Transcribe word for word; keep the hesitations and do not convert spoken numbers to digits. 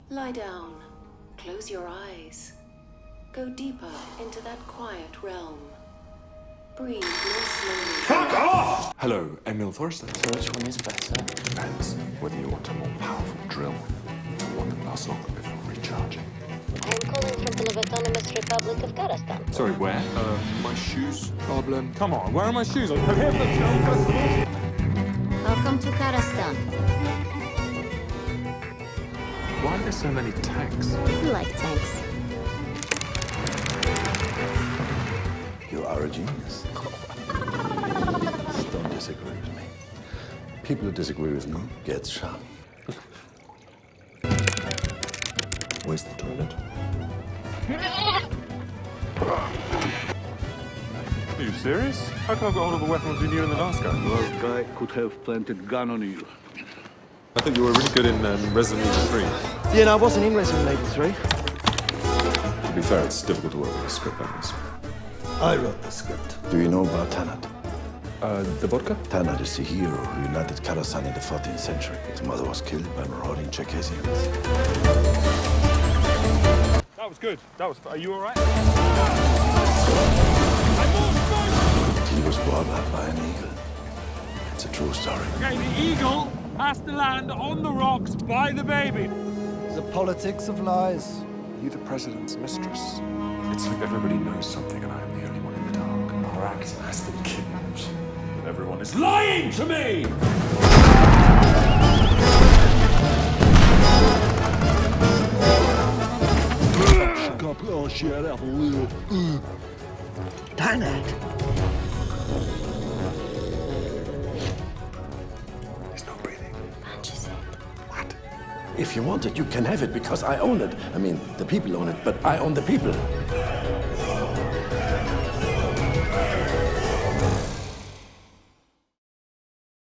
Lie down. Close your eyes. Go deeper into that quiet realm. Breathe more slowly. Fuck off! Hello, Emil Forrester. So which one is better? Depends whether you want a more powerful drill or one that lasts longer before recharging. I am calling from the Autonomous Republic of Karastan. Sorry, where? Uh, my shoes. Problem. Come on, where are my shoes? I'm here for the film festival. Welcome to Karastan. Why are there so many tanks? You like tanks. You are a genius. Don't disagree with me. People who disagree with me get shot. Where's the toilet? Are you serious? How come I've got all of the weapons we knew in the last guy? That guy could have planted a gun on you. I thought you were really good in um, Resident Evil three. Yeah, no, I wasn't in Resident Evil three. To be fair, it's difficult to work with a script like this. I wrote the script. Do you know about Tanat? Uh, the vodka? Tanat is the hero who united Karastan in the fourteenth century. His mother was killed by marauding Circassians. That was good. That was. Are you all right? He was brought up by an eagle. It's a true story. Okay, the eagle has to land on the rocks by the baby. The politics of lies. Are you the president's mistress? It's like everybody knows something and I am the only one in the dark. Our actor has been kidnapped. And everyone is lying to me! Oh shit, that little. Damn it. There's no breathing. Punch his head. What? If you want it, you can have it because I own it. I mean, the people own it, but I own the people.